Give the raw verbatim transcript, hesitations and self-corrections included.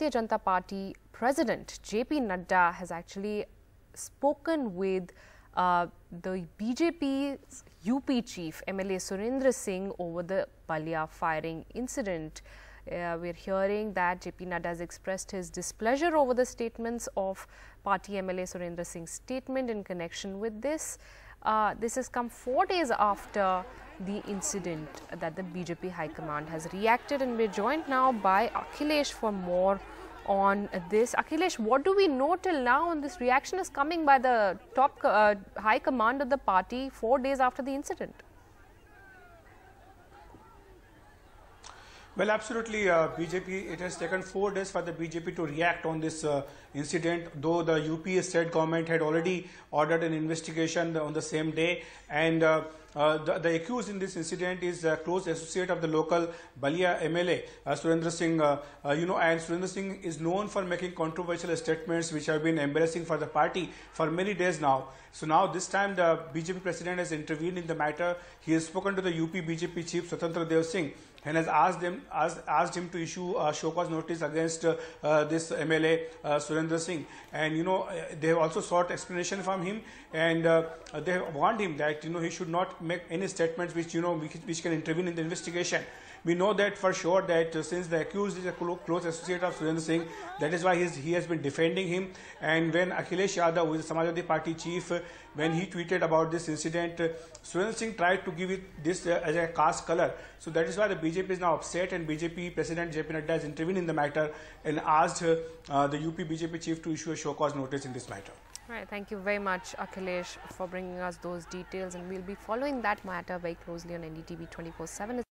Bharatiya Janata Party President J P Nadda has actually spoken with uh, the B J P's U P chief M L A Surendra Singh over the Balia firing incident. Uh, we're hearing that J P Nadda has expressed his displeasure over the statements of party M L A Surendra Singh's statement in connection with this. Uh, this has come four days after the incident that the B J P High Command has reacted, and we're joined now by Akhilesh for more on this. Akhilesh, what do we know till now on this reaction is coming by the top uh, High Command of the party four days after the incident? Well, absolutely, uh, B J P, it has taken four days for the B J P to react on this uh, incident, though the U P state government had already ordered an investigation on the same day. And uh, uh, the, the accused in this incident is a close associate of the local Balia M L A, uh, Surendra Singh. Uh, uh, you know, and Surendra Singh is known for making controversial statements which have been embarrassing for the party for many days now. So now this time the B J P president has intervened in the matter. He has spoken to the U P B J P chief Swatantra Dev Singh and has asked them asked, asked him to issue a show cause notice against uh, uh, this M L A uh, Surendra Singh. And you know, they have also sought explanation from him, and uh, they have warned him that you know he should not make any statements which you know which, which can intervene in the investigation. We know that for sure that uh, since the accused is a close associate of Surendra Singh, that is why he's, he has been defending him. And when Akhilesh Yadav, who is the Samajwadi Party chief, uh, when he tweeted about this incident, uh, Surendra Singh tried to give it this uh, as a caste color. So that is why the B J P is now upset, and B J P President J P Nadda has intervened in the matter and asked uh, uh, the U P B J P chief to issue a show cause notice in this matter. All right, thank you very much, Akhilesh, for bringing us those details, and we'll be following that matter very closely on N D T V twenty-four seven.